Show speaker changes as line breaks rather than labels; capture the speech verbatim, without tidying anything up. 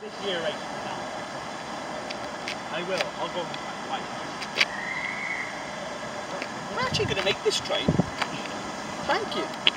This year eight now. I will. I'll go right.
We're actually going to make this train. Thank you.